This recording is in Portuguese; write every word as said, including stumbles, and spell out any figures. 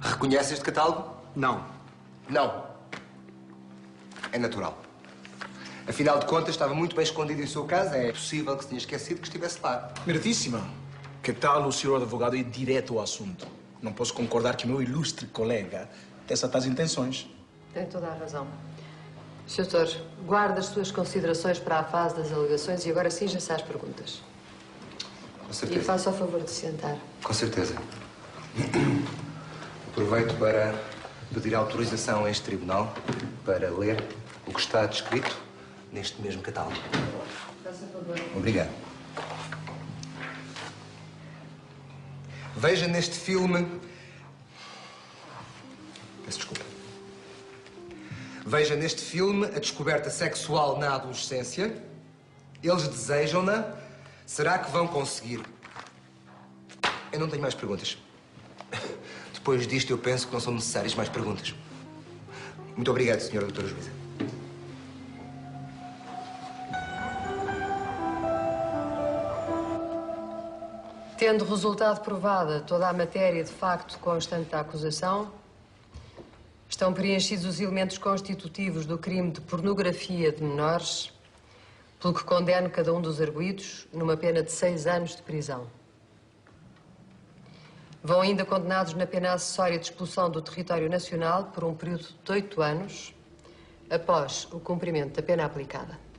Reconhece este catálogo? Não. Não. É natural. Afinal de contas, estava muito bem escondido em seu caso. É possível que se tenha esquecido que estivesse lá. Meritíssima. Que tal o senhor advogado ir direto ao assunto? Não posso concordar que o meu ilustre colega tenha essas tais intenções. Tem toda a razão. senhor doutor, guarda as suas considerações para a fase das alegações e agora sim já se às perguntas. Com certeza. E faça o favor de sentar. Com certeza. Aproveito para pedir autorização a este tribunal para ler o que está descrito neste mesmo catálogo. Faça favor. Obrigado. Veja neste filme... Peço desculpa. Veja neste filme a descoberta sexual na adolescência. Eles desejam-na. Será que vão conseguir? Eu não tenho mais perguntas. Depois disto, eu penso que não são necessárias mais perguntas. Muito obrigado, senhora doutora Juíza. Tendo resultado provada toda a matéria de facto constante da acusação, estão preenchidos os elementos constitutivos do crime de pornografia de menores, pelo que condeno cada um dos arguidos numa pena de seis anos de prisão. Vão ainda condenados na pena acessória de expulsão do território nacional por um período de oito anos, após o cumprimento da pena aplicada.